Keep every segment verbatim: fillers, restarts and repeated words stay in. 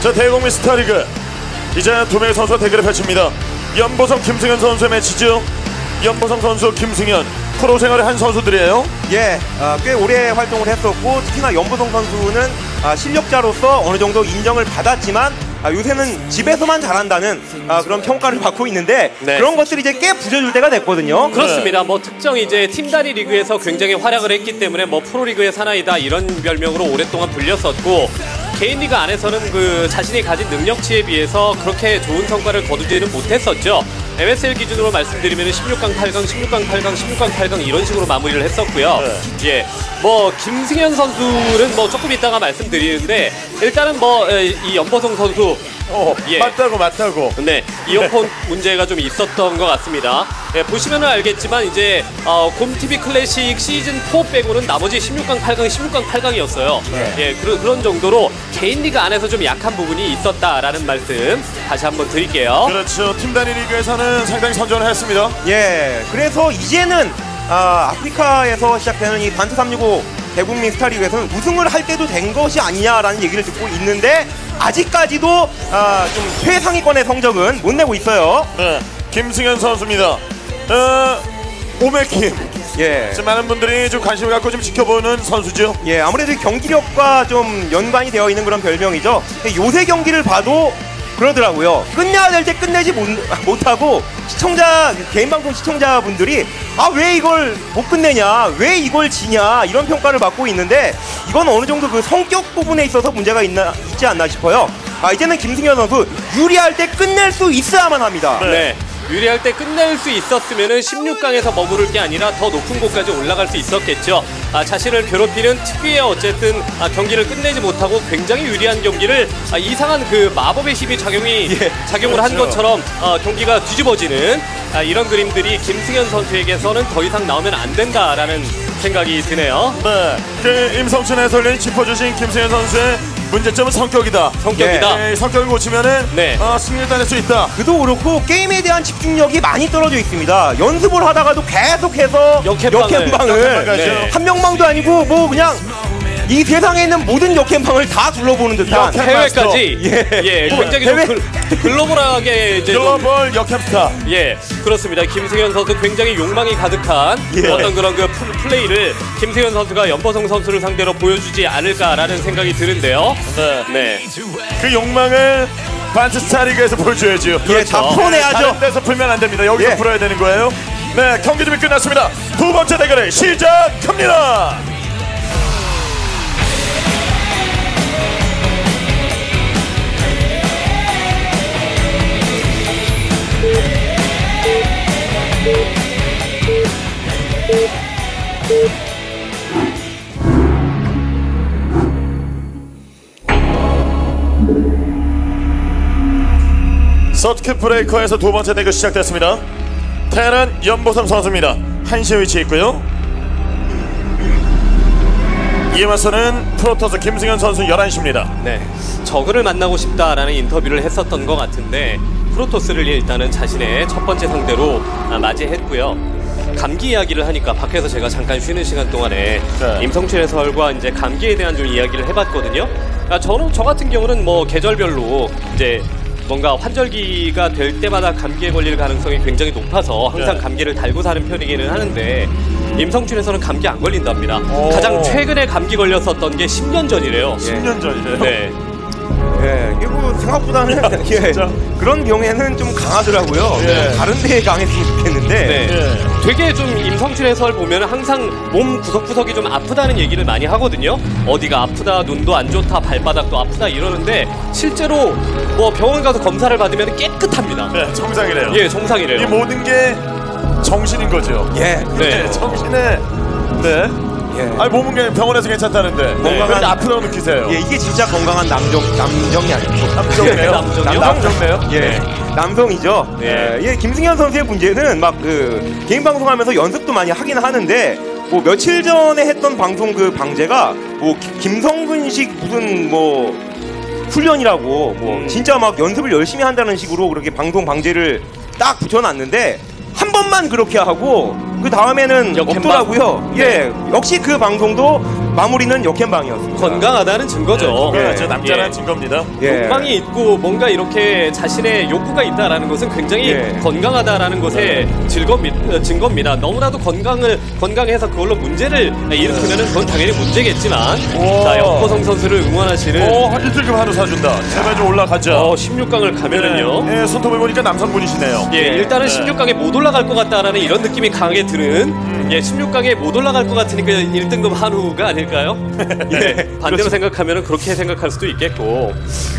자, 대국민 스타리그 이제 두 명의 선수가 대결을 펼칩니다. 연보성 김승현 선수의 매치죠. 연보성 선수 김승현 프로 생활의 한 선수들이에요. 예, 아, 꽤 오래 활동을 했었고 특히나 연보성 선수는 아, 실력자로서 어느 정도 인정을 받았지만 아, 요새는 집에서만 잘한다는 아, 그런 평가를 받고 있는데 네. 그런 것들이 이제 꽤 부져줄 때가 됐거든요. 그렇습니다. 뭐 특정 이제 팀 단위 리그에서 굉장히 활약을 했기 때문에 뭐 프로리그의 사나이다 이런 별명으로 오랫동안 불렸었고 개인 리그 안에서는 그 자신이 가진 능력치에 비해서 그렇게 좋은 성과를 거두지는 못했었죠. 엠에스엘 기준으로 말씀드리면 십육 강, 팔 강, 십육 강, 팔 강, 십육 강, 팔 강 이런 식으로 마무리를 했었고요. 네. 예, 뭐 김승현 선수는 뭐 조금 이따가 말씀드리는데 일단은 뭐 이 연보성 선수 어, 예. 맞다고 맞다고. 네, 이어폰 문제가 좀 있었던 것 같습니다. 예, 보시면은 알겠지만 이제 어, 곰티비 클래식 시즌 사 빼고는 나머지 십육 강, 팔 강, 십육 강, 팔 강이었어요. 네. 예, 그런 그런 정도로 개인 리그 안에서 좀 약한 부분이 있었다라는 말씀 다시 한번 드릴게요. 그렇죠. 팀 단위 리그에서는 상당히 선전을 했습니다. 예, 그래서 이제는 아, 아프리카에서 시작되는 이 반트 삼백육십오 대국민 스타리그에서는 우승을 할 때도 된 것이 아니냐라는 얘기를 듣고 있는데 아직까지도 아, 좀 최상위권의 성적은 못 내고 있어요. 네, 김승현 선수입니다. 어, 오메킴. 예. 많은 분들이 좀 관심을 갖고 좀 지켜보는 선수죠. 예, 아무래도 경기력과 좀 연관이 되어 있는 그런 별명이죠. 요새 경기를 봐도 그러더라고요. 끝내야 될 때 끝내지 못, 못하고 시청자, 개인방송 시청자분들이 아, 왜 이걸 못 끝내냐, 왜 이걸 지냐 이런 평가를 받고 있는데 이건 어느 정도 그 성격 부분에 있어서 문제가 있나, 있지 않나 싶어요. 아, 이제는 김승현 선수 유리할 때 끝낼 수 있어야만 합니다. 네. 네. 유리할 때 끝낼 수 있었으면은 십육 강에서 머무를 게 아니라 더 높은 곳까지 올라갈 수 있었겠죠. 아, 자신을 괴롭히는 특유의 어쨌든 아, 경기를 끝내지 못하고 굉장히 유리한 경기를 아, 이상한 그 마법의 힘이 작용이 예, 작용을 그렇죠. 한 것처럼 아, 경기가 뒤집어지는 아, 이런 그림들이 김승현 선수에게서는 더 이상 나오면 안 된다라는 생각이 드네요. 네, 그 임성춘 해설위원이 짚어주신 김승현 선수의 문제점은 성격이다. 성격이다. 네, 성격을 고치면은 네. 어, 승리를 따낼 수 있다. 그도 그렇고 게임에 대한 집중력이 많이 떨어져 있습니다. 연습을 하다가도 계속해서 역캠방을, 역캠방을 네. 한 명방도 아니고 뭐 그냥 이 세상에 있는 모든 역캠방을 다 둘러보는 듯한 역캠 해외까지 예, 예, 뭐, 굉장히 해외... 좀 글, 글로벌하게 이제 좀 글로벌 역캠스타. 예, 그렇습니다. 김승현 선수 굉장히 욕망이 가득한 예. 어떤 그런 그 플레이를 김승현 선수가 연보성 선수를 상대로 보여주지 않을까라는 생각이 드는데요. 네. 네. 그 욕망을 반트 스타리그에서 보여줘야죠. 예, 다 풀어내야죠. 다른 데서 풀면 안 됩니다. 여기서 예. 풀어야 되는 거예요. 네, 경기 준비 끝났습니다. 두 번째 대결을 시작합니다. 서킷 브레이커에서 두 번째 대결 시작됐습니다. 테란 연보성 선수입니다. 한시에 위치해 있고요. 이에 맞서는 프로토스 김승현 선수 열한 시입니다. 네. 저그를 만나고 싶다라는 인터뷰를 했었던 것 같은데 프로토스를 일단은 자신의 첫 번째 상대로 맞이했고요. 감기 이야기를 하니까 밖에서 제가 잠깐 쉬는 시간 동안에 네. 임성춘 해설과 이제 감기에 대한 좀 이야기를 해봤거든요. 그러니까 저는 저 같은 경우는 뭐 계절별로 이제 뭔가 환절기가 될 때마다 감기에 걸릴 가능성이 굉장히 높아서 항상 네. 감기를 달고 사는 편이기는 하는데 임성춘에서는 감기 안 걸린답니다. 오. 가장 최근에 감기 걸렸었던 게 십 년 전이래요. 십 년 전이래요. 네. 예, 이게 뭐 생각보다는 예, 진짜? 그런 병에는 좀 강하더라고요. 예. 다른 데에 강했으면 좋겠는데. 네. 예. 되게 좀 임성춘 해설 보면 항상 몸 구석구석이 좀 아프다는 얘기를 많이 하거든요. 어디가 아프다, 눈도 안 좋다, 발바닥도 아프다 이러는데 실제로 뭐 병원 가서 검사를 받으면 깨끗합니다. 네, 정상이래요. 예, 정상이래요. 이 모든 게 정신인 거죠. 예. 네. 네, 정신에 네. 예. 아니 몸은 그냥 병원에서 괜찮다는데 건강한- 그런데 아프다고 느끼세요. 예, 이게 진짜 건강한 남정, 남정이 아니고. 남정네요. 남정이요? 남정네요. 예, 네. 남성이죠. 네. 예, 김승현 선수의 문제는 막 그 개인 방송하면서 연습도 많이 하긴 하는데 뭐 며칠 전에 했던 방송 그 방제가 뭐 기- 김성근식 무슨 뭐 훈련이라고 뭐 음. 진짜 막 연습을 열심히 한다는 식으로 그렇게 방송 방제를 딱 붙여놨는데 한 번만 그렇게 하고 그 다음에는 역행방? 없더라고요. 예, 역시 그 방송도 마무리는 역행방이었습니다. 건강하다는 증거죠. 네, 예. 저 남자라는 예. 증거입니다. 예. 욕망이 있고 뭔가 이렇게 자신의 욕구가 있다라는 것은 굉장히 예. 건강하다라는 것의 즐거미, 어, 증거입니다. 너무나도 건강을 건강해서 그걸로 문제를 일으키면은 그건 당연히 문제겠지만 우와. 자 연보성 선수를 응원하시는 오, 일 등급 한우 사준다. 제발 좀 올라가자. 어, 십육 강을 가면은요. 네, 손톱을 보니까 남성분이시네요. 예, 일단은 네. 십육 강에 못 올라갈 것 같다라는 이런 느낌이 강하게 드는 음. 예, 십육 강에 못 올라갈 것 같으니까 일 등급 한우가 아닐까요? 예, 반대로 생각하면은 그렇게 생각할 수도 있겠고.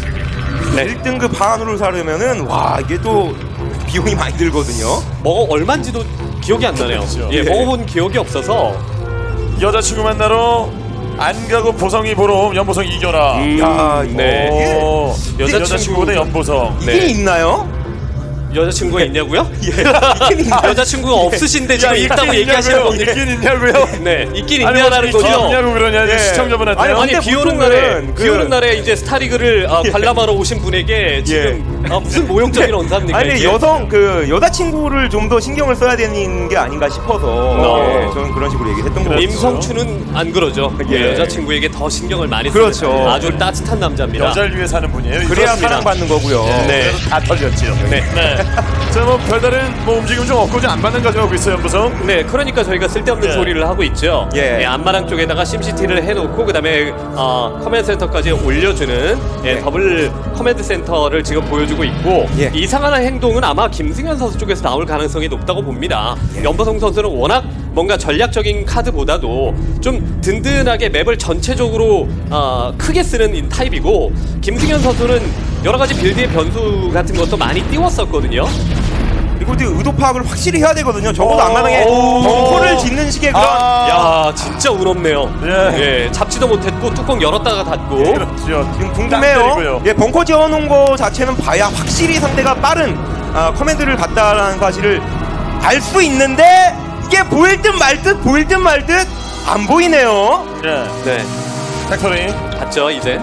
네. 일 등급 한우를 사려면은 와 이게 또 비용이 많이 들거든요. 먹어 얼마인지도 기억이 안 나네요. 그렇죠. 예, 예. 먹어본 기억이 없어서. 여자친구 만나러 안 가고 보성이 보러 연보성 이겨라. 야, 네. 오, 여자친구- 여자친구보다 연보성. 이게 네. 있나요? 여자친구가 있냐고요? 있긴 있나요? 여자친구가 없으신데 지금 있다고 얘기하시는 건데. 있긴 있냐고요? 네, 있긴 아니, 있냐라는 어떻게 거죠. 있냐고 그러냐 예. 시청자분한테. 아니, 아니 근데 비 오는 보통은 날에 그- 비 오는 날에 이제 스타리그를 아, 관람하러 오신 분에게 지금 아, 무슨 모욕적인 언사입니까? 아니 이게? 여성 그 여자친구를 좀 더 신경을 써야 되는 게 아닌가 싶어서 어. 예, 저는 그런 식으로 얘기했던 거죠. 임성춘은 안 그러죠. 예. 예, 여자친구에게 더 신경을 많이 쓰는 그렇죠. 아주 따뜻한 남자입니다. 여자를 위해 사는 분이에요. 그래야 그렇습니다. 사랑받는 거고요. 네. 그래서 다 털렸지요. 네. 네. 자, 뭐 별다른 뭐 움직임 좀 없고 안 받는 가져가고 있어요, 연보성. 네, 그러니까 저희가 쓸데없는 예. 소리를 하고 있죠. 예. 예, 안마랑 쪽에다가 심시티를 해놓고 그다음에 어, 커맨드 센터까지 올려주는 예, 더블 커맨드 센터를 지금 보여주고 있고 예. 이상한 행동은 아마 김승현 선수 쪽에서 나올 가능성이 높다고 봅니다. 연보성 선수는 워낙 뭔가 전략적인 카드보다도 좀 든든하게 맵을 전체적으로 어, 크게 쓰는 이 타입이고 김승현 선수는 여러 가지 빌드의 변수 같은 것도 많이 띄웠었거든요. 그리고 또 의도 파악을 확실히 해야 되거든요. 적어도 오. 앞마당에 오. 벙커를 짓는 식의 그런 아. 야, 진짜 운 없네요. 예. 예, 잡지도 못했고 뚜껑 열었다가 닫고. 그렇죠. 지금 땅 궁금해요. 때리고요. 예, 벙커 지어놓은 거 자체는 봐야 확실히 상대가 빠른 아, 커맨드를 갖다라는 사실을 알 수 있는데 이게 보일 듯 말 듯 보일 듯 말 듯 안 보이네요. 예. 네, 팩토리. 봤죠 이제.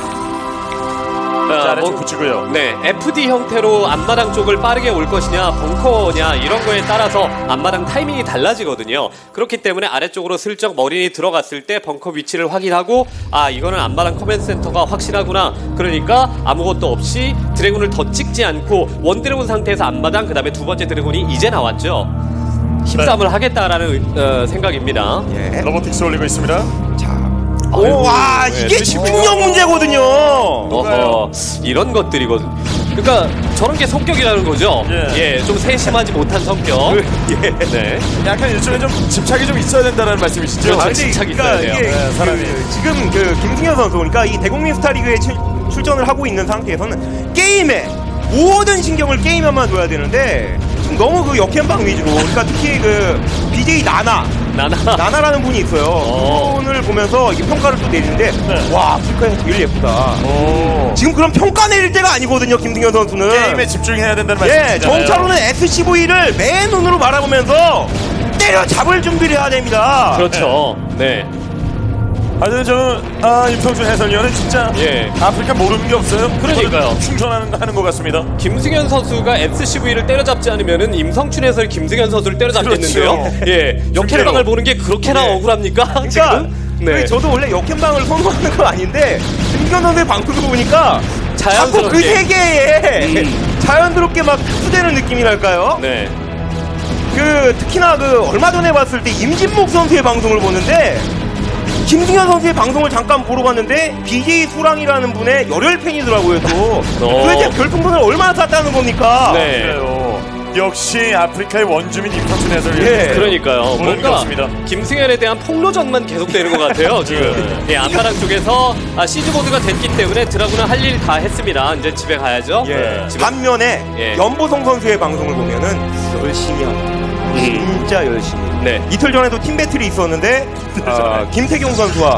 자, 아, 아래쪽 뭐, 붙이고요. 네, 에프디 형태로 앞마당 쪽을 빠르게 올 것이냐, 벙커냐 이런 거에 따라서 앞마당 타이밍이 달라지거든요. 그렇기 때문에 아래쪽으로 슬쩍 머리니 들어갔을 때 벙커 위치를 확인하고 아 이거는 앞마당 커맨드 센터가 확실하구나. 그러니까 아무것도 없이 드래곤을 더 찍지 않고 원 드래곤 상태에서 앞마당 그다음에 두 번째 드래곤이 이제 나왔죠. 힘싸움을 하겠다라는 어, 생각입니다. 예. 로보틱스 올리고 있습니다. 자, 아이고, 오, 와 예, 이게 드시고. 집중력 문제거든요. 어허, 이런 것들이거든. 그러니까 저런 게 성격이라는 거죠. 예. 예, 좀 세심하지 못한 성격. 예. 네. 약간 일종의 좀 집착이 좀 있어야 된다는 말씀이시죠? 그렇죠. 아, 근데 집착이 그러니까 있어야 돼요. 이게 네, 사람이. 그, 지금 그 김승현 선수 그러니까 이 대국민 스타리그에 출, 출전을 하고 있는 상태에서는 게임에 모든 신경을 게임에만 둬야 되는데 지금 너무 그 역행방 위주로 그러니까 특히 그 비제이 나나 나나. 나나라는 분이 있어요. 어. 그분을 보면서 이게 평가를 또 내리는데 네. 와 아프리카에서 제일 예쁘다. 오. 지금 그런 평가 내릴 때가 아니거든요, 김승현 선수는. 게임에 집중해야 된다는 예, 말씀이시잖아요. 정찰로는 에스씨브이를 맨 눈으로 바라보면서 때려 잡을 준비를 해야 됩니다. 그렇죠. 네. 하여튼 저 아, 임성준 해설위원은 진짜 예. 아프리카 모르는 게 없어요. 그러니까요. 충전하는 거 하는 것 같습니다. 김승현 선수가 에스씨브이를 때려잡지 않으면은 임성춘 해설 김승현 선수를 때려잡겠는데요. 그렇죠. 예. 역행방을 보는 게 그렇게나 네. 억울합니까? 그러니까 지금? 네. 저도 원래 역행방을 선호하는 건 아닌데 김승현 선수의 방송을 보니까 자꾸 그 자연스럽게. 세계에 음. 자연스럽게 막 흡수되는 느낌이랄까요? 네. 그 특히나 그 얼마 전에 봤을 때 임진묵 선수의 방송을 보는데 김승현 선수의 방송을 잠깐 보러 갔는데 비제이 수랑이라는 분의 열혈 팬이더라고요 또. 도대체 별풍선을 얼마나 쐈다는 겁니까? 네. 그래요. 역시 아프리카의 원주민 임성준 해설위원. 예. 그러니까요. 모르는 게 뭔가 없습니다. 김승현에 대한 폭로전만 계속되는 것 같아요. 지금. 예, 안마랑 쪽에서 아, 시즈보드가 됐기 때문에 드라군은 할 일 다 했습니다. 이제 집에 가야죠. 예. 네. 집에 반면에 예. 연보성 선수의 방송을 보면은 열심히 합니다. 진짜 열심히. 네. 이틀 전에도 팀 배틀이 있었는데 아, 김태경 선수와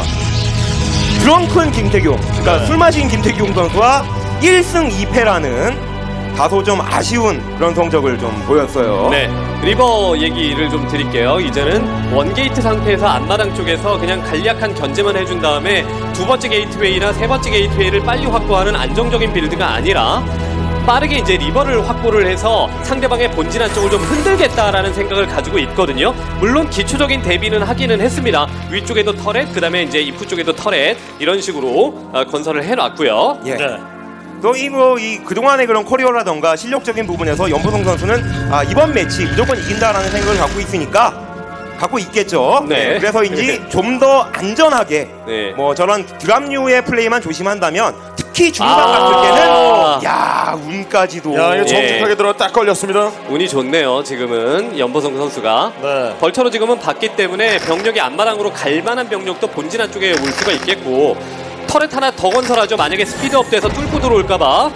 드렁큰 김태경, 그러니까 네. 술 마신 김태경 선수와 일 승 이 패라는 다소 좀 아쉬운 그런 성적을 좀 보였어요. 네, 리버 얘기를 좀 드릴게요. 이제는 원게이트 상태에서 앞마당 쪽에서 그냥 간략한 견제만 해준 다음에 두 번째 게이트웨이나 세 번째 게이트웨이를 빨리 확보하는 안정적인 빌드가 아니라 빠르게 이제 리버를 확보를 해서 상대방의 본진 한쪽을 좀 흔들겠다라는 생각을 가지고 있거든요. 물론 기초적인 대비는 하기는 했습니다. 위쪽에도 터렛, 그 다음에 이제 입구 쪽에도 터렛 이런 식으로 어, 건설을 해놨고요. 예. 네. 거의 뭐이 그동안의 그런 커리어라던가 실력적인 부분에서 연보성 선수는 아, 이번 매치 무조건 이긴다라는 생각을 갖고 있으니까 갖고 있겠죠. 네. 그래서인지 좀 더 안전하게 네. 뭐 저런 드랍류의 플레이만 조심한다면 특히 중반 아. 같을 때는 야 운까지도 야, 이거 예. 정직하게 들어 딱 걸렸습니다. 운이 좋네요. 지금은 연보성 선수가 네. 벌처로 지금은 봤기 때문에 병력이 앞마당으로 갈 만한 병력도 본진 한쪽에 올 수가 있겠고 터렛 하나 더 건설하죠. 만약에 스피드업 돼서 뚫고 들어올까봐.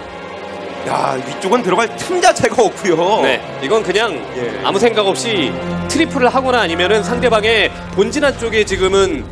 야 위쪽은 들어갈 틈 자체가 없고요. 네, 이건 그냥 예. 아무 생각 없이 트리플을 하거나 아니면은 상대방의 본진 한쪽에 지금은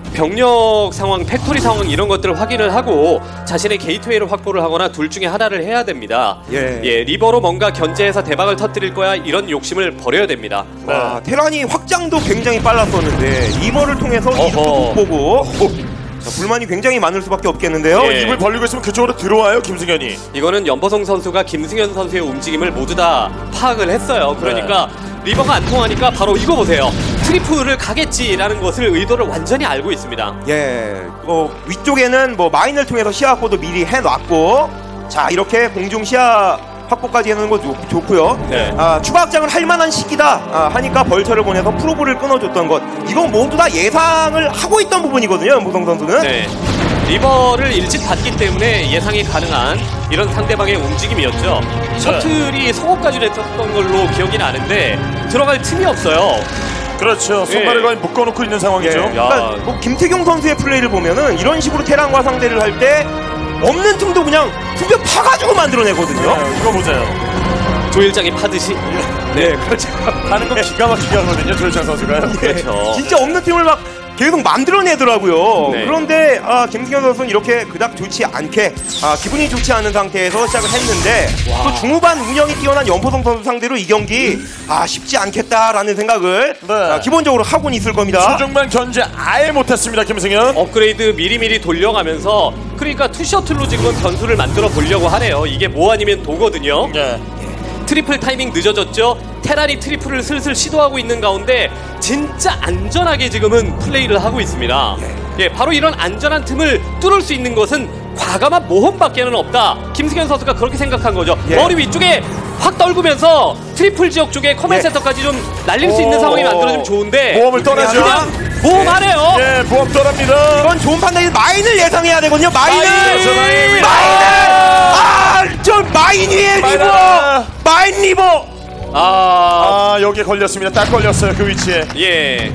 병력 상황, 팩토리 상황 이런 것들을 확인을 하고 자신의 게이트웨이를 확보를 하거나 둘 중에 하나를 해야 됩니다. 예. 예, 리버로 뭔가 견제해서 대박을 터뜨릴 거야 이런 욕심을 버려야 됩니다. 와, 테란이 확장도 굉장히 빨랐었는데 리버를 통해서 이득도 못 보고 자, 불만이 굉장히 많을 수밖에 없겠는데요. 예. 입을 벌리고 있으면 그쪽으로 들어와요, 김승현이. 이거는 연보성 선수가 김승현 선수의 움직임을 모두 다 파악을 했어요. 그러니까 리버가 안 통하니까 바로 이거 보세요. 트리플을 가겠지라는 것을 의도를 완전히 알고 있습니다. 예, 어, 위쪽에는 뭐 마인을 통해서 시야 확보도 미리 해놨고, 자 이렇게 공중 시야 확보까지 해놓은 거 좋, 좋고요. 네. 아, 추가 확장을 할 만한 시기다 아, 하니까 벌처를 보내서 프로브를 끊어줬던 것, 이건 모두 다 예상을 하고 있던 부분이거든요. 연보성 선수는. 네. 리버를 일찍 봤기 때문에 예상이 가능한 이런 상대방의 움직임이었죠. 셔틀이 속옷까지 했었던 걸로 기억이 나는데 들어갈 틈이 없어요. 그렇죠. 손발을 예. 거의 묶어놓고 있는 예, 상황이죠. 그러니까 뭐 김태경 선수의 플레이를 보면은 이런 식으로 테란과 상대를 할 때 없는 틈도 그냥 후벼 파가지고 만들어내거든요. 네, 이거 보세요. 조일장이 파듯이. 네, 그렇죠. 하는 건 기가 막히게 하거든요, 조일장 선수가요. 그렇죠. 진짜 없는 팀을 막 계속 만들어내더라고요. 네. 그런데 아, 김승현 선수는 이렇게 그닥 좋지 않게 아, 기분이 좋지 않은 상태에서 시작을 했는데 또 중후반 운영이 뛰어난 연보성 선수 상대로 이 경기 아, 쉽지 않겠다라는 생각을 네. 아, 기본적으로 하고는 있을 겁니다. 초중반 견제 아예 못했습니다, 김승현. 업그레이드 미리미리 돌려가면서 그러니까 투셔틀로 지금 변수를 만들어 보려고 하네요. 이게 뭐 아니면 도거든요. 네. 트리플 타이밍 늦어졌죠. 테란이 트리플을 슬슬 시도하고 있는 가운데 진짜 안전하게 지금은 플레이를 하고 있습니다. 예, 바로 이런 안전한 틈을 뚫을 수 있는 것은 과감한 모험밖에는 없다. 김승현 선수가 그렇게 생각한 거죠. 예. 머리 위쪽에 확 떨구면서 트리플 지역 쪽에 커맨 예. 센터까지 좀 날릴 수 있는 오. 상황이 만들어지면 좋은데 모험을 떠나죠. 그냥 모험하네요. 예, 모험 떠납니다. 이건 좋은 판단이 마인을 예상해야 되거든요. 마인을 마인! 마인! 마인을 아, 저 마인 위에 리버 마인! 마인 리버 아, 아, 여기에 걸렸습니다. 딱 걸렸어요, 그 위치에. 예.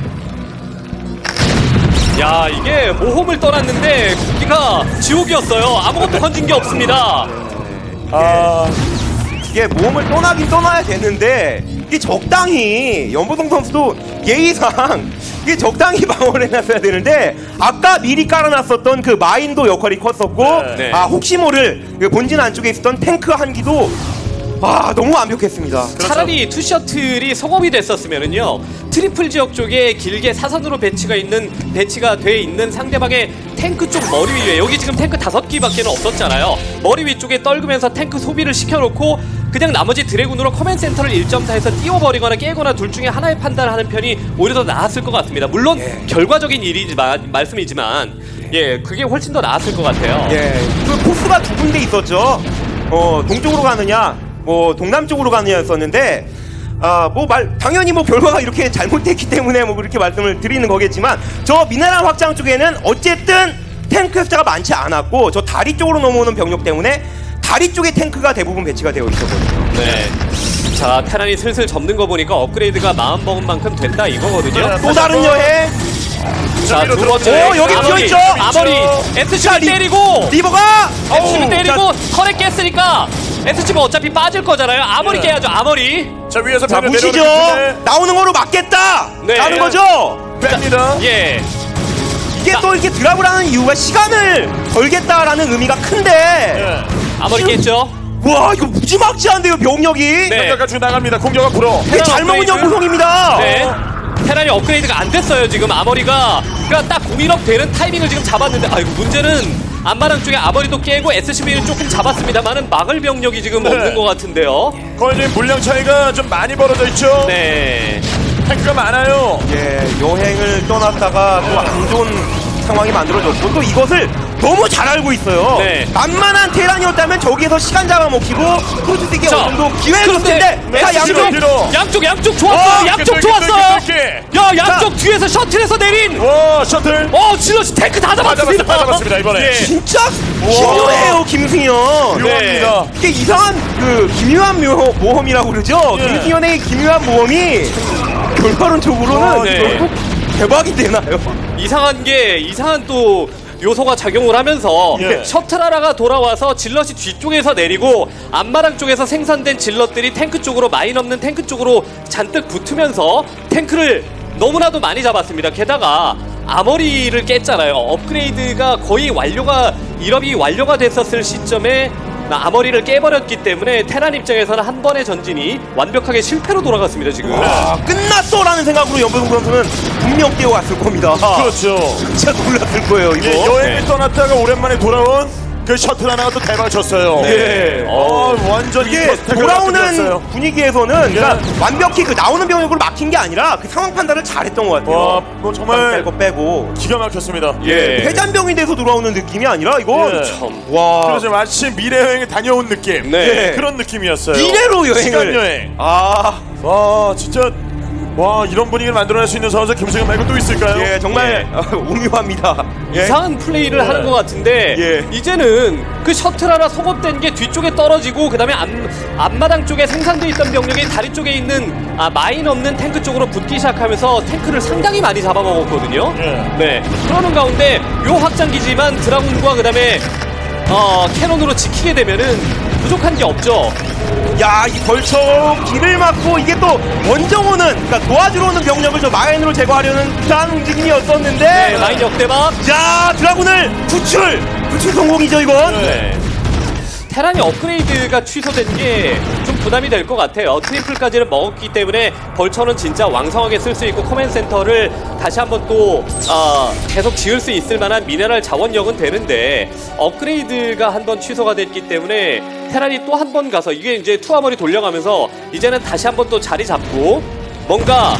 야, 이게 모험을 떠났는데 거기가 지옥이었어요. 아무것도 건진 게 없습니다. 아, 이게 모험을 떠나긴 떠나야 되는데 이게 적당히 연보성 선수도 예의상 이게 적당히 방어를 해놨어야 되는데 아까 미리 깔아놨었던 그 마인도 역할이 컸었고 네. 네. 아 혹시 모를 그 본진 안쪽에 있었던 탱크 한 기도 아 너무 완벽했습니다. 차라리 투셔틀이 속업이 됐었으면은요 트리플 지역 쪽에 길게 사선으로 배치가 있는 배치가 돼 있는 상대방의 탱크 쪽 머리 위에 여기 지금 탱크 다섯 기밖에는 없었잖아요. 머리 위쪽에 떨구면서 탱크 소비를 시켜놓고 그냥 나머지 드래곤으로 커맨 센터를 일 점 사에서 띄워버리거나 깨거나 둘 중에 하나의 판단을 하는 편이 오히려 더 나았을 것 같습니다. 물론 예. 결과적인 일이지만 말씀이지만 예 그게 훨씬 더 나았을 것 같아요. 예, 그 포스가 두 군데 있었죠. 어 동쪽으로 가느냐, 뭐 동남쪽으로 가느냐였었는데. 아, 뭐, 말, 당연히 뭐, 결과가 이렇게 잘못됐기 때문에 뭐, 그렇게 말씀을 드리는 거겠지만, 저 미네랄 확장 쪽에는 어쨌든 탱크 숫자가 많지 않았고, 저 다리 쪽으로 넘어오는 병력 때문에 다리 쪽에 탱크가 대부분 배치가 되어 있었거든요. 네. 자 테란이 슬슬 접는 거 보니까 업그레이드가 마음먹은 만큼 됐다 이거거든요. 네. 또 다른 여해, 자, 위로 두 번째. 오, 여기 아머리, 비어있죠? 아머리. 에스씨비 리- 때리고. 리버가! 에스씨비 어우, 때리고 털에 깼으니까 에스씨비 어차피 빠질 거잖아요. 아머리 네. 깨야죠, 아머리. 자, 위에서 자, 병력 무시죠? 내려오는데 나오는 거로 막겠다! 네. 라는 거죠? 뺍니다. 예. 이게 또 이렇게 드랍을 하는 이유가 시간을 벌겠다라는 의미가 큰데, 예. 아머리 깼죠. 와, 이거 무지막지한데요, 병력이? 네. 병력가 주 나갑니다. 공격 앞으로. 이게 잘 먹은 업그레이드. 연보성입니다. 네. 테란이 업그레이드가 안 됐어요, 지금 아머리가. 그러니까 딱 공일업 되는 타이밍을 지금 잡았는데, 아이고, 문제는 앞마당 쪽에 아머리도 깨고 에스씨비를 조금 잡았습니다만은 막을 병력이 지금 네. 없는 것 같은데요. 거의 지금 물량 차이가 좀 많이 벌어져 있죠. 네. 탱크가 많아요. 예, 여행을 떠났다가 또 안 좋은 상황이 만들어졌고 또 이것을 너무 잘 알고 있어요. 네. 만만한 테란이었다면 저기에서 시간 잡아먹히고 프로토스에게 자, 어느 정도 기회를 그런데 줬는데 네, 자, 뒤로, 양쪽 뒤로. 양쪽 양쪽 좋았어요. 어, 양쪽 뚫기, 좋았어요. 뚫기, 뚫기. 야 양쪽 뒤에서 셔틀에서 내린. 와 셔틀. 어 질러시 탱크 다 다 잡았습니다. 잡았습니다. 다 잡았습니다 이번에. 예. 진짜 신묘해요 김승현. 묘합니다. 이게 이상한 그 기묘한 묘, 모험이라고 그러죠. 예. 김승현의 기묘한 모험이 결과론적으로는 와, 네. 결국 대박이 되나요? 이상한 게 이상한 또 요소가 작용을 하면서 예. 셔틀 하나가 돌아와서 질럿이 뒤쪽에서 내리고 앞마당 쪽에서 생산된 질럿들이 탱크 쪽으로 마인 없는 탱크 쪽으로 잔뜩 붙으면서 탱크를 너무나도 많이 잡았습니다. 게다가 아머리를 깼잖아요. 업그레이드가 거의 완료가 일업이 완료가 됐었을 시점에 아머리를 깨버렸기 때문에 테란 입장에서는 한 번의 전진이 완벽하게 실패로 돌아갔습니다. 지금. 아, 끝났어라는 생각으로 연보성 선수는 분명 뛰어왔을 겁니다. 그렇죠. 진짜 놀랐을 거예요 이거. 예, 여행을 네. 떠났다가 오랜만에 돌아온 그 셔틀 하나가 또 대박을 쳤어요. 네. 어, 완전 이게 임퍼스텍을 돌아오는 만들었어요. 분위기에서는 그러니까 예. 완벽히 그 나오는 병력으로 막힌 게 아니라 그 상황 판단을 잘했던 것 같아요. 와, 뭐 정말 빼고 빼고 기가 막혔습니다. 예. 회전병이 돼서 돌아오는 느낌이 아니라 이거 예. 참 와. 그래서 마치 미래 여행에 다녀온 느낌. 네. 예, 그런 느낌이었어요. 미래로 여행을. 시간 여행. 아, 와, 진짜 와 이런 분위기를 만들어낼 수 있는 선수 김승현 말고 또 있을까요? 예, 정말 예. 어, 오묘합니다. 예. 이상한 플레이를 네. 하는 것 같은데 예. 이제는 그 셔틀 하나 소급된 게 뒤쪽에 떨어지고 그 다음에 앞, 앞마당 쪽에 생산돼 있던 병력이 다리 쪽에 있는 아, 마인 없는 탱크 쪽으로 붙기 시작하면서 탱크를 상당히 많이 잡아먹었거든요. 예. 네. 그러는 가운데 요 확장기지만 드라군과 그 다음에 어, 캐논으로 지키게 되면은 부족한 게 없죠. 야, 이 벌처 길을 막고 이게 또 먼저 오는 그러니까 도와주러 오는 병력을 저 마인으로 제거하려는 그런 움직임이었었는데 네, 마인 역대박. 자, 드라군을 구출! 구출 성공이죠 이건. 네. 테란이 업그레이드가 취소된 게 좀 부담이 될 것 같아요. 트리플까지는 먹었기 때문에 벌처는 진짜 왕성하게 쓸 수 있고 커맨 센터를 다시 한번 또 어, 계속 지을 수 있을 만한 미네랄 자원력은 되는데 업그레이드가 한 번 취소가 됐기 때문에 테란이 또 한 번 가서 이게 이제 투하머리 돌려가면서 이제는 다시 한번 또 자리 잡고 뭔가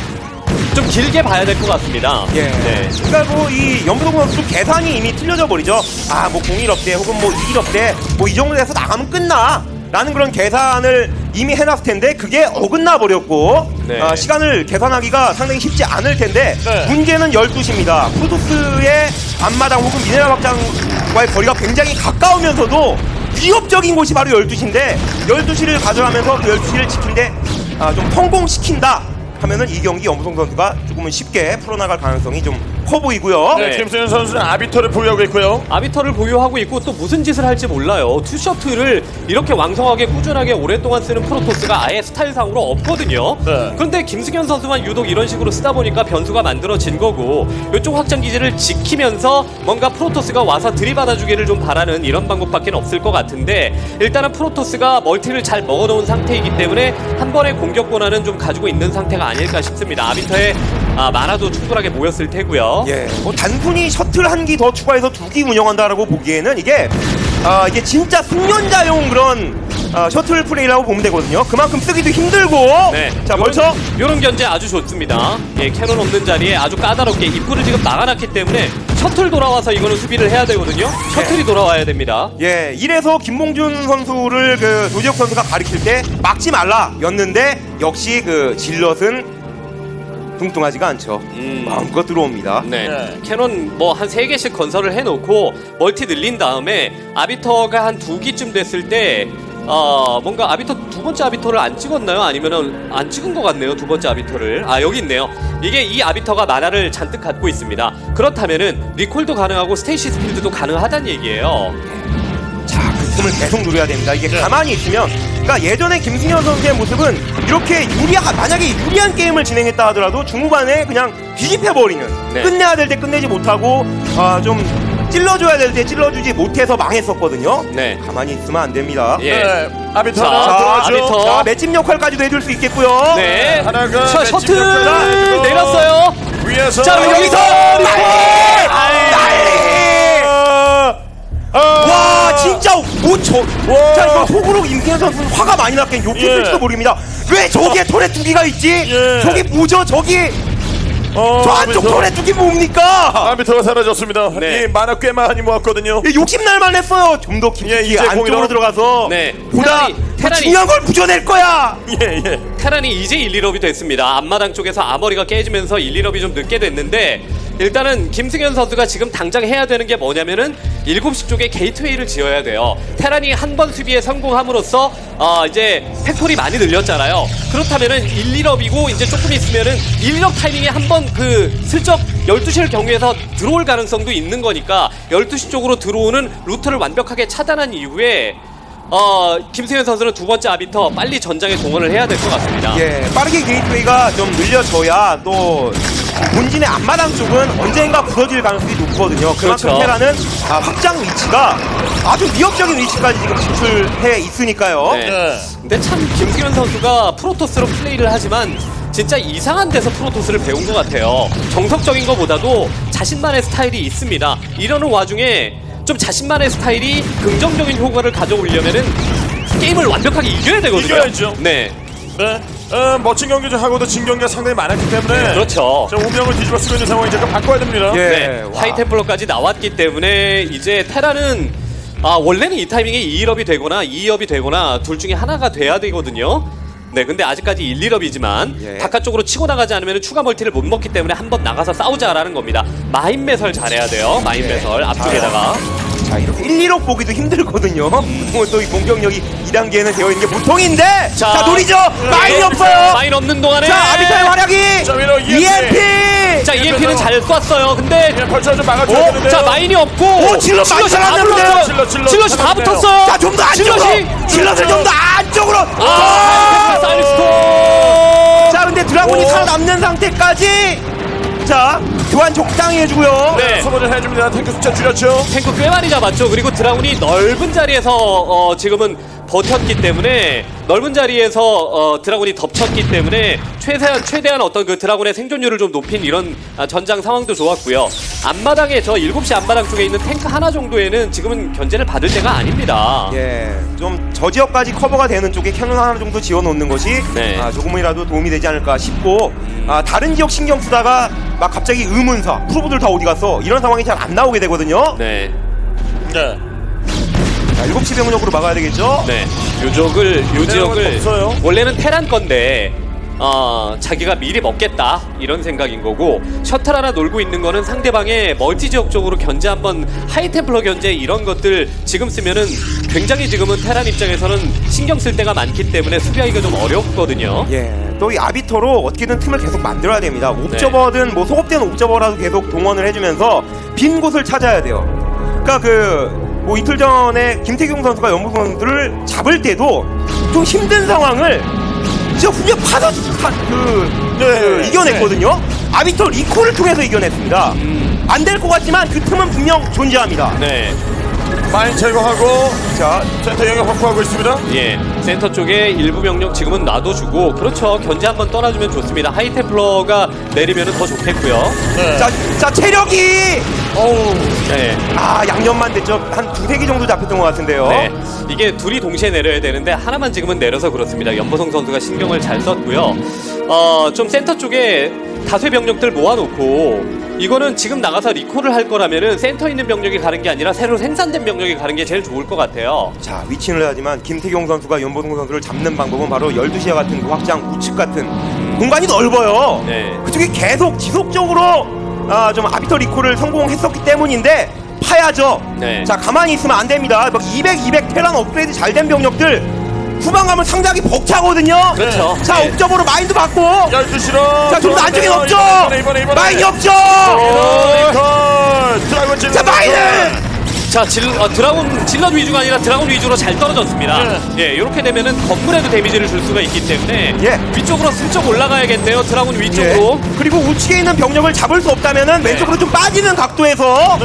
좀 길게 봐야 될 것 같습니다. 예. 네. 그러니까 뭐 이 연보동 선수 계산이 이미 틀려져 버리죠. 아, 뭐 공일 업대 혹은 뭐 이일 업대 뭐 이 정도 돼서 나가면 끝나. 라는 그런 계산을 이미 해놨을 텐데 그게 어긋나 버렸고 네. 아, 시간을 계산하기가 상당히 쉽지 않을 텐데 네. 문제는 열두 시입니다. 프로토스의 앞마당 혹은 미네랄 확장과의 거리가 굉장히 가까우면서도 위협적인 곳이 바로 열두 시인데 열두 시를 가져가면서 그 열두 시를 지킨데 아, 좀 성공시킨다 하면은 이 경기 연보성 선수가 조금은 쉽게 풀어나갈 가능성이 좀 커 보이고요. 네, 네. 김승현 선수는 아비터를 보유하고 있고요. 아비터를 보유하고 있고 또 무슨 짓을 할지 몰라요. 투셔틀을 이렇게 왕성하게 꾸준하게 오랫동안 쓰는 프로토스가 아예 스타일상으로 없거든요. 네. 그런데 김승현 선수만 유독 이런 식으로 쓰다 보니까 변수가 만들어진 거고 이쪽 확장기지를 지키면서 뭔가 프로토스가 와서 들이받아주기를 좀 바라는 이런 방법밖에 없을 것 같은데 일단은 프로토스가 멀티를 잘 먹어놓은 상태이기 때문에 한 번의 공격 권한은 좀 가지고 있는 상태가 아닐까 싶습니다. 아비터에 아, 만화도 충분하게 모였을 테고요. 예, 뭐 단순히 셔틀 한 기 더 추가해서 두 기 운영한다라고 보기에는 이게 아 이게 진짜 숙련자용 그런 아, 셔틀 플레이라고 보면 되거든요. 그만큼 쓰기도 힘들고. 네. 자, 벌써 요런 견제 아주 좋습니다. 예, 캐논 없는 자리에 아주 까다롭게 입구를 지금 막아놨기 때문에 셔틀 돌아와서 이거는 수비를 해야 되거든요. 셔틀이 돌아와야 됩니다. 예, 이래서 김봉준 선수를 그 도지혁 선수가 가리킬 때 막지 말라였는데 역시 그 질럿은 뚱뚱하지가 않죠. 음. 마음껏 들어옵니다. 네. 네. 캐논 뭐 한 세 개씩 건설을 해놓고 멀티 늘린 다음에 아비터가 한 두 기쯤 됐을 때 어, 뭔가 아비터 두 번째 아비터를 안 찍었나요? 아니면은 안 찍은 것 같네요. 두 번째 아비터를. 아, 여기 있네요. 이게 이 아비터가 만화를 잔뜩 갖고 있습니다. 그렇다면은 리콜도 가능하고 스테이시 스필드도 가능하다는 얘기예요. 자, 그 틈을 계속 누려야 됩니다. 이게 가만히 있으면, 그러니까 예전에 김승현 선수의 모습은 이렇게 유리한, 만약에 유리한 게임을 진행했다 하더라도 중후반에 그냥 뒤집혀버리는, 네. 끝내야 될 때 끝내지 못하고 아, 좀 찔러줘야 될 때 찔러주지 못해서 망했었거든요. 네. 가만히 있으면 안 됩니다. 예. 네, 아비터 자, 하나 들어가죠. 아비터. 자, 맷집 역할까지도 해줄 수 있겠고요. 네. 하나가 자, 맷집 셔틀 역할을 내렸어요. 위에서 자, 여기서 리콜! 난리! 아! 와 진짜 뭐저 와! 자 이거 속으로 임태현 선수 화가 많이 났겠 욕했을지도 예. 모릅니다. 왜 저기에 토레 두 개가 있지? 예. 저기 뭐죠? 저기 어, 저 안쪽 토레 두 개 뭡니까? 아비터가 사라졌습니다. 네. 이 만화 꽤 많이 모았거든요. 예, 욕심날만 했어요. 좀 더 깊이 예, 이제 안쪽으로 공이로. 들어가서 네. 보다 테란이- 더 테란이- 중요한 걸 부져낼 거야. 예, 예. 테란이 이제 일, 일업이 됐습니다. 앞마당 쪽에서 아머리가 깨지면서 일, 일업이 좀 늦게 됐는데 일단은 김승현 선수가 지금 당장 해야 되는 게 뭐냐면은 일곱 시 쪽에 게이트웨이를 지어야 돼요. 테란이 한 번 수비에 성공함으로써 어 이제 팩토리 많이 늘렸잖아요. 그렇다면은 일, 일업이고 이제 조금 있으면은 일, 일업 타이밍에 한 번 그 슬쩍 열두 시를 경유해서 들어올 가능성도 있는 거니까 열두 시 쪽으로 들어오는 루트를 완벽하게 차단한 이후에 어 김승현 선수는 두 번째 아비터 빨리 전장에 동원을 해야 될 것 같습니다. 예, 빠르게 게이트웨이가 좀 늘려져야 또 본진의 앞마당 쪽은 언젠가 부서질 가능성이 높거든요. 그만큼 그렇죠. 테라는 아, 확장 위치가 아주 위협적인 위치까지 지금 진출해 있으니까요. 네. 네. 근데 참 김승현 선수가 프로토스로 플레이를 하지만 진짜 이상한 데서 프로토스를 배운 것 같아요. 정석적인 것보다도 자신만의 스타일이 있습니다. 이러는 와중에 좀 자신만의 스타일이 긍정적인 효과를 가져오려면은 게임을 완벽하게 이겨야 되거든요. 이겨야죠. 네, 네. 어, 멋진 경기 좀 하고도 진 경기가 상당히 많았기 때문에 그렇죠. 자, 운명을 뒤집어 쓰고 있는 상황이 잠깐 바꿔야 됩니다. 예. 네, 와. 하이템플러까지 나왔기 때문에 이제 테라는 아 원래는 이 타이밍에 이, 일업이 되거나 이, 이업이 되거나 둘 중에 하나가 돼야 되거든요. 네, 근데 아직까지 일, 일업이지만 예. 바깥쪽으로 치고 나가지 않으면 추가 멀티를 못 먹기 때문에 한번 나가서 싸우자라는 겁니다. 마인 매설 잘해야 돼요. 마인 예. 매설 앞쪽에다가 자, 이렇게 일, 일업 보기도 힘들거든요. 보통은 또 이 공격력이 이 단계에는 되어 있는 게 보통인데 자, 자, 노리죠. 마인이 예, 없어요. 마인 없는 동안에 자, 아비타의 활약이 자, 위로 이엠피. 자, 이엠피는 잘 쐈어요. 근데 예, 벌써 좀 막아줘야 어? 되는데요. 자, 마인이 없고 오, 질럿 많이 질럿이 다 잘하는데요. 붙었어요. 질럿, 질럿 질럿이 다 잘하는데요. 붙었어요. 자, 좀 더 안쪽으로. 질럿이 질럿을 좀 더 안쪽으로. 아, 사이리스톤. 자, 근데 드라군이 오. 살아남는 상태까지. 자, 교환 적당히 해주고요. 네. 소모전 해줍니다. 탱크 숫자 줄였죠. 탱크 꽤 많이 잡았죠. 그리고 드라군이 넓은 자리에서 어, 지금은 버텼기 때문에 넓은 자리에서 어, 드라군이 덮쳤기 때문에 최대한 최대한 어떤 그 드라군의 생존율을 좀 높인 이런 아, 전장 상황도 좋았고요. 앞마당에 저 일곱 시 앞마당 쪽에 있는 탱크 하나 정도에는 지금은 견제를 받을 때가 아닙니다. 예, 좀 저 지역까지 커버가 되는 쪽에 캐논 하나 정도 지어놓는 것이 네. 아, 조금이라도 도움이 되지 않을까 싶고 아, 다른 지역 신경 쓰다가 막 갑자기 의문사 프로브들 다 어디 갔어 이런 상황이 잘 안 나오게 되거든요. 네. 네. 자, 일곱 시 병력으로 막아야 되겠죠. 네, 요 지역을 요 지역을 없어요. 원래는 테란 건데 어, 자기가 미리 먹겠다 이런 생각인 거고 셔틀 하나 놀고 있는 거는 상대방의 멀티 지역 쪽으로 견제 한번 하이템플러 견제 이런 것들 지금 쓰면은 굉장히 지금은 테란 입장에서는 신경 쓸 때가 많기 때문에 수비하기가 좀 어렵거든요. 예, 또 이 아비터로 어떻게든 틈을 계속 만들어야 됩니다. 옵저버든 뭐 소급된 옵저버라도 계속 동원을 해주면서 빈 곳을 찾아야 돼요. 그러니까 그 뭐 이틀 전에 김태경 선수가 연보 선수를 잡을 때도 좀 힘든 상황을 진짜 분명 파서 파, 그, 네. 그 이겨냈거든요. 아비터 리콜을 통해서 이겨냈습니다. 안 될 것 같지만 그 틈은 분명 존재합니다. 네, 마인 제거하고 자, 센터 영역 확보하고 있습니다. 예, 센터 쪽에 일부 병력 지금은 놔둬주고 그렇죠. 견제 한번 떠나주면 좋습니다. 하이템플러가 내리면은 더 좋겠고요. 네. 자, 자 체력이 어우. 네. 아 양념만 됐죠. 한 두세 개 정도 잡혔던 것 같은데요. 네, 이게 둘이 동시에 내려야 되는데 하나만 지금은 내려서 그렇습니다. 연보성 선수가 신경을 잘 썼고요. 어, 좀 센터 쪽에 다수의 병력들 모아놓고 이거는 지금 나가서 리콜을 할 거라면은 센터에 있는 병력이 가는 게 아니라 새로 생산된 병력이 가는 게 제일 좋을 것 같아요. 자, 위치는 하지만 김태경 선수가 연보동 선수를 잡는 방법은 바로 열두 시와 같은 그 확장 우측 같은 공간이 넓어요. 네. 그쪽에 계속 지속적으로 아, 좀 아비터 리콜을 성공했었기 때문인데 파야죠. 네. 자, 가만히 있으면 안 됩니다. 막 이백, 이백 테란 업그레이드 잘 된 병력들 후반 가면 상당히 벅차거든요. 그렇죠. 자, 네. 옵저버로 마인드 받고 열두 시로. 자, 좀 더 안쪽엔 없죠. 이번에, 이번에, 이번에. 마인이 없죠. 어, 드라곤 질. 자, 마인은 자, 질, 어, 드라곤, 질럿 위주가 아니라 드라곤 위주로 잘 떨어졌습니다. 네. 예, 이렇게 되면은 건물에도 데미지를 줄 수가 있기 때문에 예. 위쪽으로 슬쩍 올라가야겠네요. 드라곤 위쪽으로. 예. 그리고 우측에 있는 병력을 잡을 수 없다면은 왼쪽으로 좀 빠지는 각도에서 네.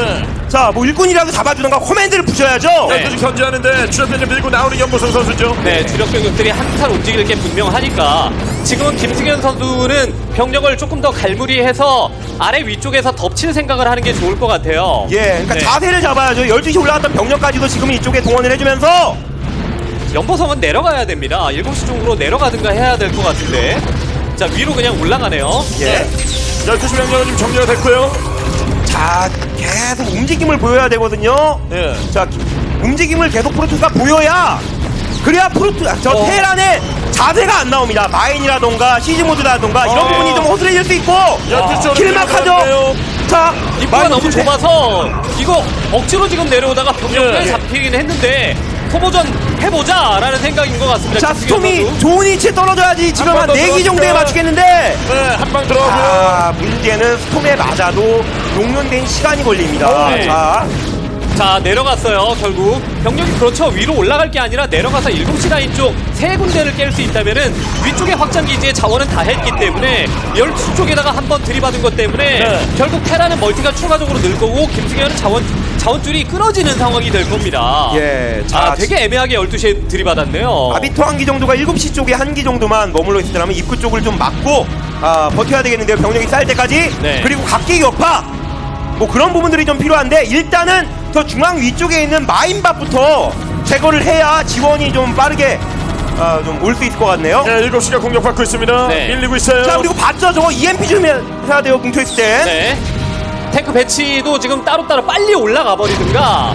자, 뭐 일꾼이라도 잡아주던가 코맨드를 부셔야죠. 네. 열두 시 견제하는데 주력병력 밀고 나오는 연보성 선수죠. 네, 주력 병력들이 한칸 움직일 게 분명하니까 지금은 김승현 선수는 병력을 조금 더 갈무리해서 아래 위쪽에서 덮칠 생각을 하는 게 좋을 것 같아요. 예, 그러니까 네. 자세를 잡아야죠. 열두 시 올라갔던 병력까지도 지금 이쪽에 동원을 해주면서 연보성은 내려가야 됩니다. 일곱 시 쪽으로 내려가든가 해야 될 것 같은데. 자, 위로 그냥 올라가네요. 예. 열두 시 병력은 지금 정리가 됐고요. 자, 계속 움직임을 보여야 되거든요. 예. 자, 기- 움직임을 계속 프로토스가 보여야 그래야 프로토 아, 저 어. 테란의 자세가 안 나옵니다. 마인이라던가 시즈모드라던가 이런 어. 부분이 좀 허술해질 수 있고 열두 시 킬막하죠. 자, 입구가 마인 너무 투체. 좁아서 이거 억지로 지금 내려오다가 병력 꽤 예. 잡히긴 했는데 소모전 해보자 라는 생각인 것 같습니다. 자, 김승현 스톰이 선수. 좋은 위치에 떨어져야지 지금 한번 한 더 네 기 정도에 들어갑니다. 맞추겠는데 네, 한 방 들어가고요. 아, 문제는 스톰에 맞아도 용연된 시간이 걸립니다. 네. 자, 자, 내려갔어요. 결국 병력이 그렇죠. 위로 올라갈 게 아니라 내려가서 일곱 시 라인 쪽 세 군데를 깰 수 있다면은 위쪽의 확장 기지의 자원은 다 했기 때문에 열두 시 쪽에다가 한번 들이받은 것 때문에 네. 결국 테라는 멀티가 추가적으로 늘 거고 김승현은 자원 자원줄이 끊어지는 상황이 될 겁니다. 예, 자, 아, 되게 애매하게 열두 시에 들이받았네요. 아비토 한 기 정도가 일곱 시 쪽에 한 기 정도만 머물러 있었다면 입구 쪽을 좀 막고 아, 버텨야 되겠는데요. 병력이 쌓일 때까지. 네. 그리고 각기 격파. 뭐 그런 부분들이 좀 필요한데 일단은 저 중앙 위쪽에 있는 마인밥부터 제거를 해야 지원이 좀 빠르게 아, 좀 올 수 있을 것 같네요. 네, 일곱 시가 공격받고 있습니다. 네. 밀리고 있어요. 자, 그리고 봤죠? 저거 이엠피 좀 해- 해야 돼요. 뭉쳐있을 때. 네. 탱크 배치도 지금 따로따로 빨리 올라가 버리든가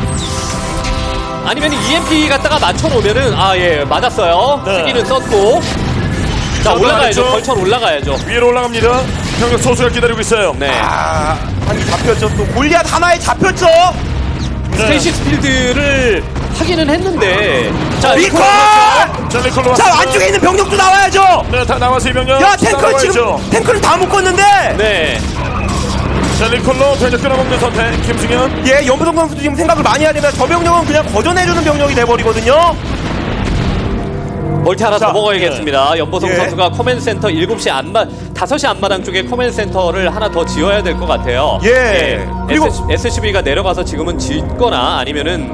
아니면 이엠피 갖다가 맞춰놓으면은 아, 예, 맞았어요. 네. 쓰기는 썼고. 자, 저도 올라가야죠. 알았죠. 벌처 올라가야죠. 위로 올라갑니다. 병력 소수가 기다리고 있어요. 네. 아, 한 기 잡혔죠. 또 골리앗 하나에 잡혔죠. 네. 스테이시 필드를 하기는 했는데. 자, 리콜! 자, 리콜로 자, 왔습니다. 안쪽에 있는 병력도 나와야죠. 네, 다 나와서 이 병력. 야, 탱크 따라와야죠. 지금 탱크를 다 묶었는데. 네. 자, 리콜로 병력 끊어먹는 선택. 김승현. 예, 연보성 선수도 지금 생각을 많이 해야 됩니다. 저 병력은 그냥 거전해주는 병력이 돼버리거든요. 멀티 하나 자, 더 먹어야겠습니다. 연보성 예. 선수가 코맨드 센터 일곱 시 앞마 다섯 시 앞마당 쪽에 코맨드 센터를 하나 더 지어야 될 것 같아요. 예. 그리고- 에스씨비가 내려가서 지금은 짓거나 아니면은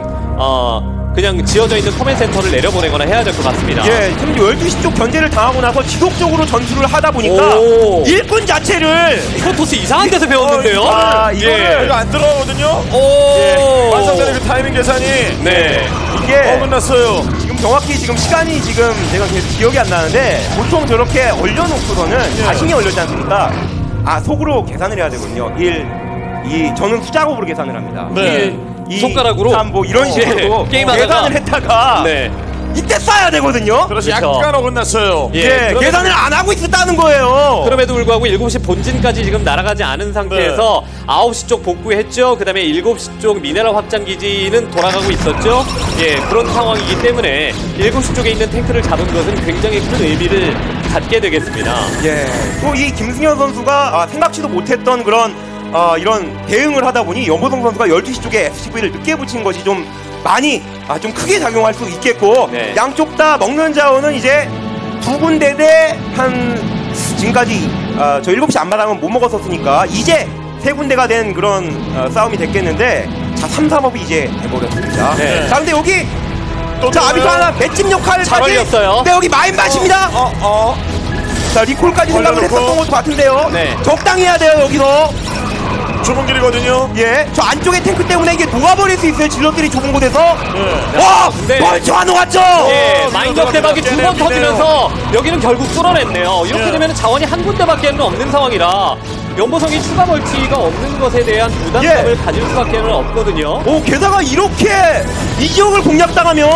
어 그냥 지어져 있는 코맨드 센터를 내려보내거나 해야 될 것 같습니다. 예, 지금 열두 시 쪽 견제를 당하고 나서 지속적으로 전투를 하다 보니까 오. 일꾼 자체를 프로토스 이상한 데서 배웠는데요. 어, 아, 이거를 이거를- 이거 안 들어오거든요. 오. 예, 완성되는 그 타이밍 계산이 네. 이게 어긋났어요. 지금 정확히 지금 시간이 지금 제가 계속 기억이 안 나는데 보통 저렇게 얼려놓고서는 예. 자신이 얼렸지 않습니까? 아, 속으로 계산을 해야 되거든요. 일, 이 저는 숫자곱으로 계산을 합니다. 네. 이, 손가락으로? 삼, 뭐 이런 어. 식으로 예, 게임하다가. 계산을 했다가 네. 이때 쏴야 되거든요. 그래서 그렇죠. 약간 어긋났어요. 예. 예, 그럼에도- 계산을 안 하고 있었다는 거예요. 그럼에도 불구하고 일곱 시 본진까지 지금 날아가지 않은 상태에서 네. 아홉 시 쪽 복구했죠. 그 다음에 일곱 시 쪽 미네랄 확장 기지는 돌아가고 있었죠. 예, 그런 상황이기 때문에 일곱 시 쪽에 있는 탱크를 잡은 것은 굉장히 큰 의미를 갖게 되겠습니다. 예, 또 이 김승현 선수가 아, 생각지도 못했던 그런 아, 이런 대응을 하다 보니 연보성 선수가 열두 시 쪽에 에스씨브이를 늦게 붙인 것이 좀 많이 아, 좀 크게 작용할 수 있겠고 네. 양쪽 다 먹는 자원은 이제 두 군데 대 한 지금까지 아, 저 일곱 시 앞마당은 못 먹었었으니까 이제 세 군데가 된 그런 어, 싸움이 됐겠는데 자 삼, 삼업이 이제 돼버렸습니다. 네. 자 근데 여기 또 자 아비토 들어가요. 하나 맷집 역할까지 잘 올렸어요. 네 여기 마인밭입니다. 어, 어. 자 리콜까지 생각을 올려놓고. 했었던 것 같은데요. 네. 적당히 해야 돼요 여기서. 좁은 길이거든요. 예, 저 안쪽에 탱크 때문에 이게 녹아버릴 수 있어요. 질럿들이 좁은 곳에서. 네. 와, 네. 멀쩡한 녹았죠. 예, 어, 마인드 대박이 두 번 깨네요, 터지면서 여기는 결국 뚫어냈네요. 이렇게 예. 되면 자원이 한 군데밖에 없는 상황이라 연보성이 추가 멀티가 없는 것에 대한 부담감을 예. 가질 수밖에 없거든요. 오, 게다가 이렇게 이 지역을 공략당하면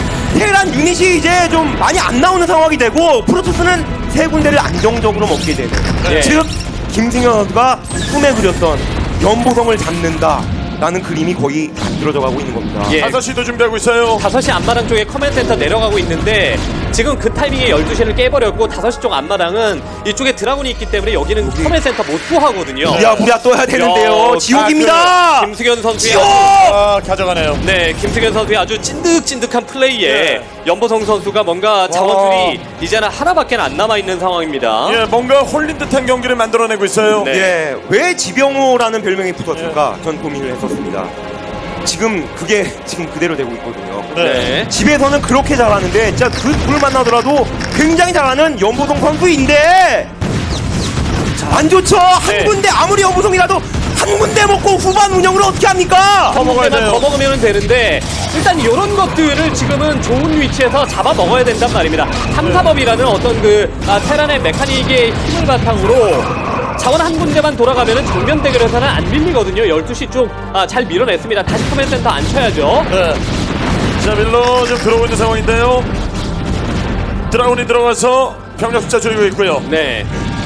테란 유닛이 이제 좀 많이 안 나오는 상황이 되고 프로토스는 세 군데를 안정적으로 먹게 되는. 예. 즉 김승현 선수가 꿈에 그렸던 연보성을 잡는다. 라는 그림이 거의 만들어져 가고 있는 겁니다. 예. 다섯 시도 준비하고 있어요. 다섯 시 앞마당 쪽에 커맨드 센터 내려가고 있는데 지금 그 타이밍에 열두 시를 깨버렸고 다섯 시 쪽 앞마당은 이쪽에 드라군이 있기 때문에 여기는 커맨드 센터 못 구하거든요. 무리야 무리야 떠야 되는데요. 야, 지옥입니다. 김승현 선수의 지옥! 아주, 아, 가져가네요. 네, 김승현 선수의 아주 찐득찐득한 플레이에 예. 연보성 선수가 뭔가 자원줄이 이제는 하나밖에 안 남아있는 상황입니다. 예, 뭔가 홀린 듯한 경기를 만들어내고 있어요. 네. 예, 왜 지병호라는 별명이 붙었을까? 전 고민을 했었습니다. 지금 그게 지금 그대로 되고 있거든요. 네. 집에서는 그렇게 잘하는데 진짜 그 둘을 만나더라도 굉장히 잘하는 연보성 선수인데 안 좋죠. 네. 한 군데 아무리 연보성이라도 한 군데 먹고 후반 운영을 어떻게 합니까? 한 먹어야 군데만 돼요. 더 먹으면 되는데 일단 이런 것들을 지금은 좋은 위치에서 잡아 먹어야 된단 말입니다. 탐사법이라는 어떤 그 아, 테란의 메카닉의 힘을 바탕으로 자원 한 군데만 돌아가면 정면 대결에서는 안 밀리거든요. 열두 시 쪽 잘 밀어냈습니다. 다시 커맨 센터 안 쳐야죠. 네. 자, 밀러 지금 들어오고 있는 상황인데요. 드라군이 들어가서 병력 숫자 줄이고 있고요. 네.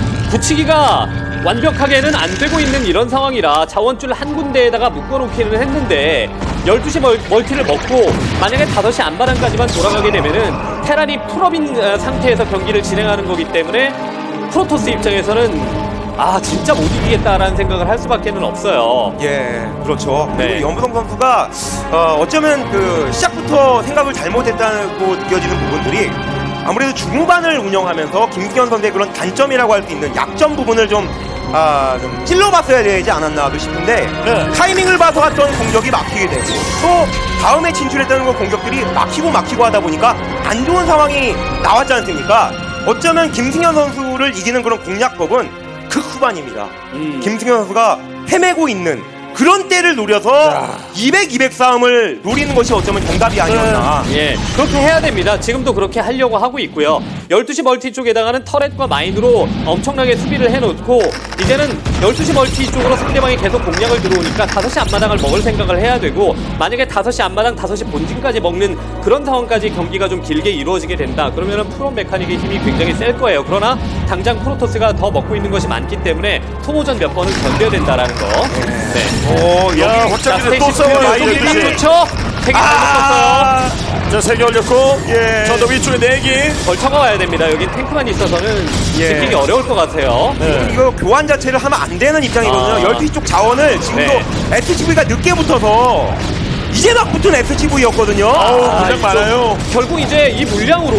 붙이기가 완벽하게는 안 되고 있는 이런 상황이라 자원줄 한 군데에다가 묶어놓기는 했는데 열두 시 멀, 멀티를 먹고 만약에 다섯 시 안바람까지만 돌아가게 되면은 테란이 풀업인 어, 상태에서 경기를 진행하는 거기 때문에 프로토스 입장에서는 아 진짜 못 이기겠다라는 생각을 할 수밖에는 없어요. 예, 그렇죠. 네. 그리고 연보성 선수가 어, 어쩌면 그 시작부터 생각을 잘못했다고 느껴지는 부분들이 아무래도 중반을 운영하면서 김승현 선수의 그런 단점이라고 할 수 있는 약점 부분을 좀, 아, 좀 찔러봤어야 되지 않았나도 싶은데 네. 타이밍을 봐서 했던 공격이 막히게 되고 또 다음에 진출했다는 그 공격들이 막히고 막히고 하다 보니까 안 좋은 상황이 나왔지 않습니까? 어쩌면 김승현 선수를 이기는 그런 공략법은 극 후반입니다. 음. 김승현 선수가 헤매고 있는 그런 때를 노려서 이백, 이백 싸움을 노리는 것이 어쩌면 정답이 아니었나. 예, 그렇게 해야 됩니다. 지금도 그렇게 하려고 하고 있고요. 열두 시 멀티 쪽에다가는 터렛과 마인으로 엄청나게 수비를 해놓고 이제는 열두 시 멀티 쪽으로 상대방이 계속 공략을 들어오니까 다섯 시 앞마당을 먹을 생각을 해야 되고 만약에 다섯 시 앞마당, 다섯 시 본진까지 먹는 그런 상황까지 경기가 좀 길게 이루어지게 된다. 그러면은 프롬 메카닉의 힘이 굉장히 셀 거예요. 그러나 당장 프로토스가 더 먹고 있는 것이 많기 때문에 소모전 몇 번은 견뎌야 된다라는 거. 네. 오, 야, 자, 확장기들 또 스테이시 싸워요. 또 일방 이제. 좋죠? 되게 잘 아, 묶었어요. 자, 세 개 올렸고. 예. 저도 위쪽에 네 개. 걸쳐가 와야 됩니다. 여긴 탱크만 있어서는 예. 지키기 어려울 것 같아요. 네. 이거 교환 자체를 하면 안 되는 입장이거든요. 아. 열두 시 쪽 자원을 지금도 네. 에스씨브이가 늦게 붙어서 이제 막 붙은 에스씨브이였거든요. 아우, 아, 그냥 이거 많아요. 결국 이제 이 물량으로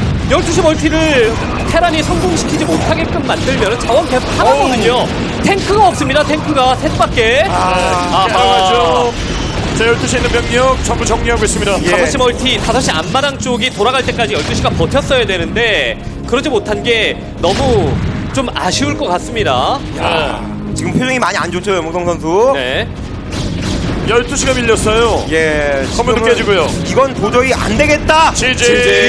열두 시 멀티를 테란이 성공시키지 못하게끔 만들면 자원 계속 하나거든요. 탱크가 없습니다. 탱크가 셋밖에. 아, 아하. 들어가죠. 자, 열두 시에 있는 병력 전부 정리하고 있습니다. 예. 다섯 시 멀티, 다섯 시 앞마당 쪽이 돌아갈 때까지 열두 시가 버텼어야 되는데 그러지 못한 게 너무 좀 아쉬울 것 같습니다. 지금 표정이 많이 안 좋죠, 연보성 선수. 네. 열두 시가 밀렸어요. 예, 건물도 지금은 깨지고요. 이건 도저히 안 되겠다. 지지.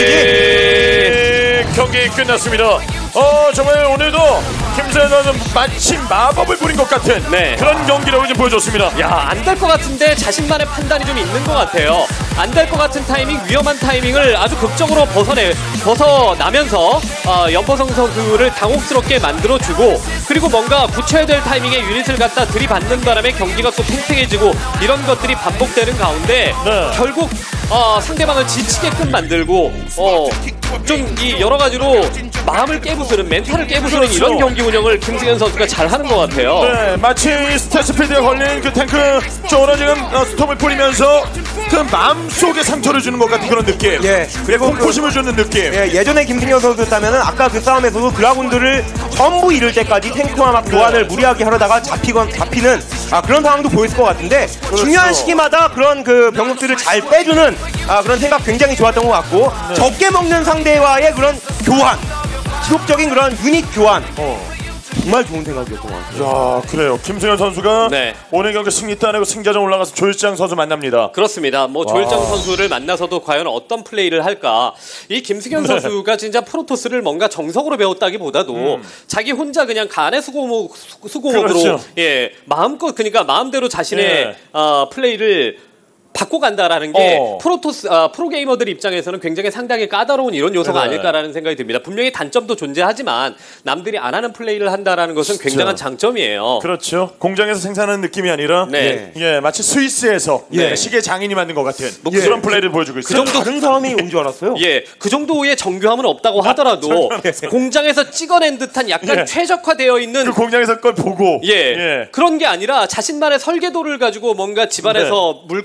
지지. 경기 끝났습니다. 어, 정말 오늘도 김세현 선수 마치 마법을 부린 것 같은 네. 그런 경기력을 좀 보여줬습니다. 야, 안 될 것 같은데 자신만의 판단이 좀 있는 것 같아요. 안 될 것 같은 타이밍, 위험한 타이밍을 아주 극적으로 벗어내, 벗어나면서 어, 연보성 선수를 당혹스럽게 만들어주고 그리고 뭔가 붙여야 될 타이밍에 유닛을 갖다 들이받는 바람에 경기가 또 팽팽해지고 이런 것들이 반복되는 가운데 네. 결국 어, 상대방을 지치게끔 만들고 어, 좀 이 여러 가지로 마음을 깨부수는 멘탈을 깨부수는 그렇죠. 이런 경기 운영을 김승현 선수가 잘하는 것 같아요. 네, 마치 스테스피드에 걸린 그 탱크 쪽으로 지금 어, 스톰을 뿌리면서 그 마음속에 상처를 주는 것 같은 그런 느낌. 예, 그리고 공포심을 주는 느낌. 예, 예전에 김승현 선수였다면 아까 그 싸움에서도 드라군들을 전부 잃을 때까지 탱크와 막 교환을 무리하게 하려다가 잡히건 잡히는 아, 그런 상황도 보였을 것 같은데 중요한 시기마다 그런 그 병력들을 잘 빼주는 아, 그런 생각 굉장히 좋았던 것 같고 적게 먹는 상대와의 그런 교환 지속적인 그런 유닛 교환 어. 정말 좋은 생각이었던 것 같아요. 야, 그래요. 김승현 선수가 네. 오늘 경기 승리 따내고 승자전 올라가서 조일장 선수 만납니다. 그렇습니다. 뭐 조일장 선수를 만나서도 과연 어떤 플레이를 할까? 이 김승현 네. 선수가 진짜 프로토스를 뭔가 정석으로 배웠다기보다도 음. 자기 혼자 그냥 간의 수고목 수고목으로 그렇죠. 예 마음껏 그러니까 마음대로 자신의 예. 어, 플레이를 바꿔간다라는 게 어. 프로토스 아, 프로게이머들 입장에서는 굉장히 상당히 까다로운 이런 요소가 네. 아닐까라는 생각이 듭니다. 분명히 단점도 존재하지만 남들이 안 하는 플레이를 한다라는 것은 굉장한 장점이에요. 그렇죠. 공장에서 생산하는 느낌이 아니라 네. 예, 마치 스위스에서 네. 예, 시계 장인이 만든 것 같은 뭐 예. 그런 플레이를 보여주고 있어요. 정도- 다른 사람이 온 줄 알았어요. 예, 그 정도의 정교함은 없다고 하더라도 공장에서 찍어낸 듯한 약간 예. 최적화되어 있는 그 공장에서 걸 보고 예, 예. 그런 게 아니라 자신만의 설계도를 가지고 뭔가 집안에서 물건을 만들어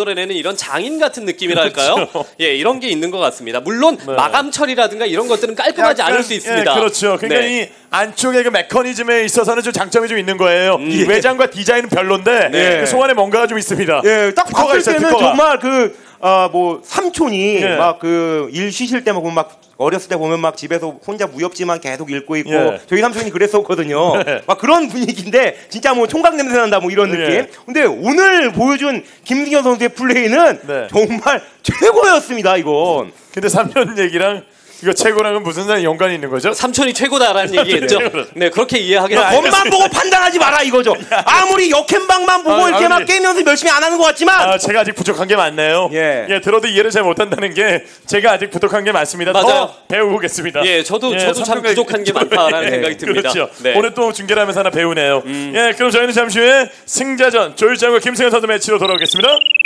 만들어내는 이런 장인 같은 느낌이랄까요? 그렇죠. 예, 이런 게 있는 것 같습니다. 물론 네. 마감 처리라든가 이런 것들은 깔끔하지 약간, 않을 수 있습니다. 예, 그렇죠. 그러니까 네. 이 안쪽에 그 메커니즘에 있어서는 좀 장점이 좀 있는 거예요. 음. 이 외장과 디자인은 별론데 네. 그 속안에 뭔가가 좀 있습니다. 예, 딱 특허가 봤을 있어요, 때는 특허가. 정말 그, 아, 뭐, 삼촌이 예. 막 그 일 쉬실 때만 보면 막 어렸을 때 보면 막 집에서 혼자 무협지만 계속 읽고 있고 예. 저희 삼촌이 그랬었거든요. 네. 막 그런 분위기인데 진짜 뭐 총각 냄새 난다 뭐 이런 느낌. 예. 근데 오늘 보여준 김승현 선수의 플레이는 네. 정말 최고였습니다, 이건. 근데 삼 년 얘기랑 이거 최고랑은 무슨 연관이 있는 거죠? 삼촌이 최고다라는 얘기겠죠. 네, 그렇게 이해하겠습니다. 겉만 보고 판단하지 마라 이거죠. 아무리 역행방만 보고 아, 이렇게 아, 막 근데- 게임 연습 열심히 안 하는 것 같지만 아, 제가 아직 부족한 게 많네요. 예. 예, 들어도 이해를 잘 못한다는 게 제가 아직 부족한 게 많습니다. 맞아요. 더 배우겠습니다. 예, 저도 저도 참 삼 년간 부족한 게 많다라는 예, 생각이 듭니다. 그렇죠. 네. 음. 오늘 또 중계를 하면서 하나 배우네요. 예, 그럼 저희는 잠시 후에 승자전 조일장과 김승현 선수 매치로 돌아오겠습니다.